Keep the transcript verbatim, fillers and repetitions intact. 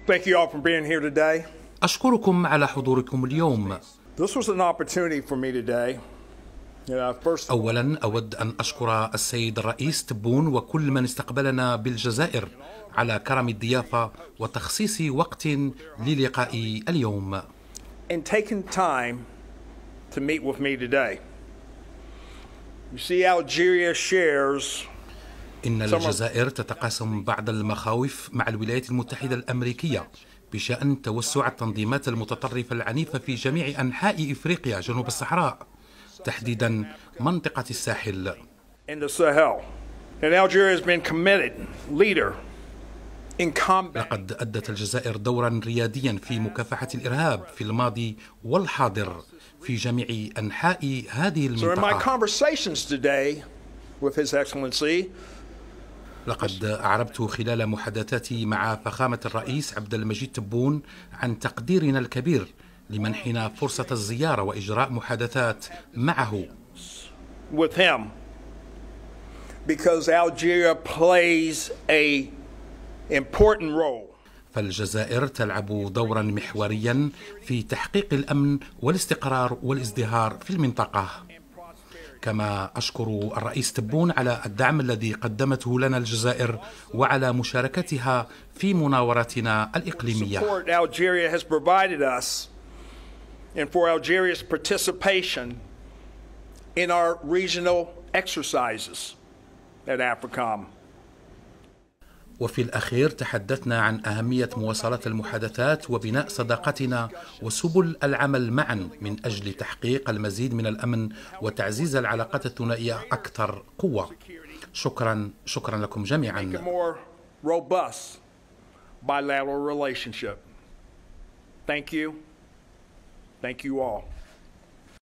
Thank you all for being here today. أشكركم على حضوركم اليوم. This was an opportunity for me today. Yeah, first... أولا أود أن أشكر السيد الرئيس تبون وكل من استقبلنا بالجزائر على كرم الضيافة وتخصيص وقت للقاء اليوم. And taking time to meet with me today. You see, Algeria shares إن الجزائر تتقاسم بعض المخاوف مع الولايات المتحدة الأمريكية بشأن توسع التنظيمات المتطرفة العنيفة في جميع أنحاء إفريقيا جنوب الصحراء، تحديدا منطقة الساحل. لقد أدت الجزائر دورا رياديا في مكافحة الإرهاب في الماضي والحاضر في جميع أنحاء هذه المنطقة. لقد أعربت خلال محادثاتي مع فخامة الرئيس عبد المجيد تبون عن تقديرنا الكبير لمنحنا فرصة الزيارة وإجراء محادثات معه. With him, because Algeria plays a important role. فالجزائر تلعب دورا محوريا في تحقيق الأمن والاستقرار والازدهار في المنطقة. كما أشكر الرئيس تبون على الدعم الذي قدمته لنا الجزائر وعلى مشاركتها في مناوراتنا الإقليمية. And for Algeria's participation in our regional exercises at AFRICOM. وفي الأخير تحدثنا عن أهمية مواصلة المحادثات وبناء صداقتنا وسبل العمل معا من أجل تحقيق المزيد من الأمن وتعزيز العلاقات الثنائية أكثر قوة. شكرا شكرا لكم جميعا. Thank you. Thank you all.